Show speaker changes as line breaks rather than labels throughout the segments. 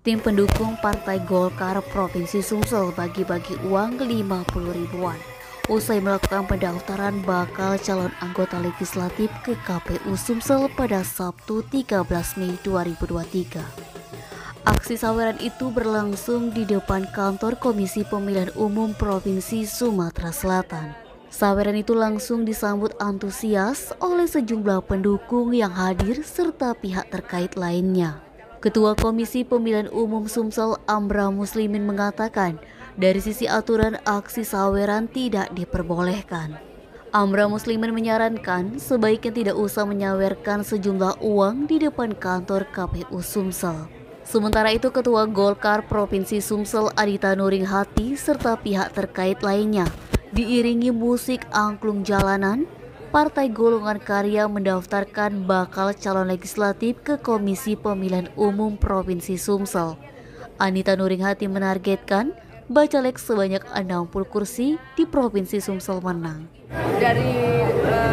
Tim pendukung Partai Golkar Provinsi Sumsel bagi-bagi uang 50 ribuan usai melakukan pendaftaran bakal calon anggota legislatif ke KPU Sumsel pada Sabtu 13 Mei 2023. Aksi saweran itu berlangsung di depan kantor Komisi Pemilihan Umum Provinsi Sumatera Selatan. Saweran itu langsung disambut antusias oleh sejumlah pendukung yang hadir serta pihak terkait lainnya. Ketua Komisi Pemilihan Umum Sumsel Amra Muslimin mengatakan, dari sisi aturan aksi saweran tidak diperbolehkan. Amra Muslimin menyarankan sebaiknya tidak usah menyawerkan sejumlah uang di depan kantor KPU Sumsel. Sementara itu Ketua Golkar Provinsi Sumsel Adita Nuringhati serta pihak terkait lainnya diiringi musik angklung jalanan, Partai Golongan Karya mendaftarkan bakal calon legislatif ke Komisi Pemilihan Umum Provinsi Sumsel. Anita Nuringhati menargetkan bacalek sebanyak 60 kursi di Provinsi Sumsel menang.
Dari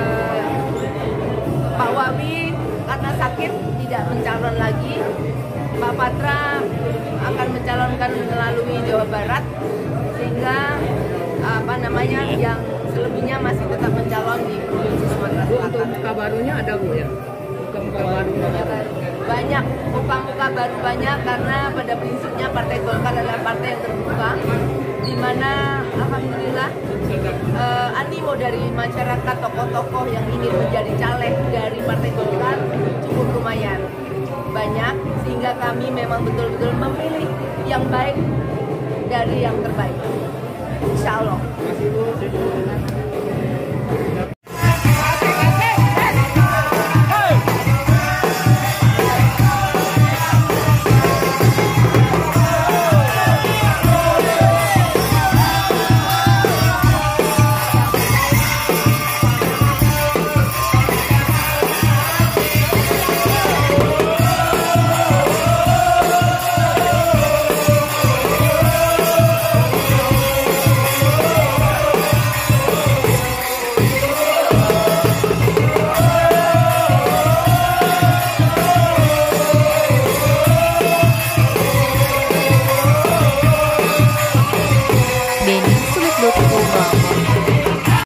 Pak Wawi karena sakit tidak mencalon lagi, Pak Patra akan mencalonkan melalui Jawa Barat, sehingga yang selebihnya masih tetap mencalon di Provinsi Sumatera Selatan.
Untuk muka barunya ada Bu ya? Muka barunya
banyak, muka-muka baru banyak karena pada prinsipnya Partai Golkar adalah partai yang terbuka, di mana alhamdulillah animo dari masyarakat, tokoh-tokoh yang ingin menjadi caleg dari Partai Golkar cukup lumayan banyak, sehingga kami memang betul-betul memilih yang baik dari yang terbaik. Insya Allah.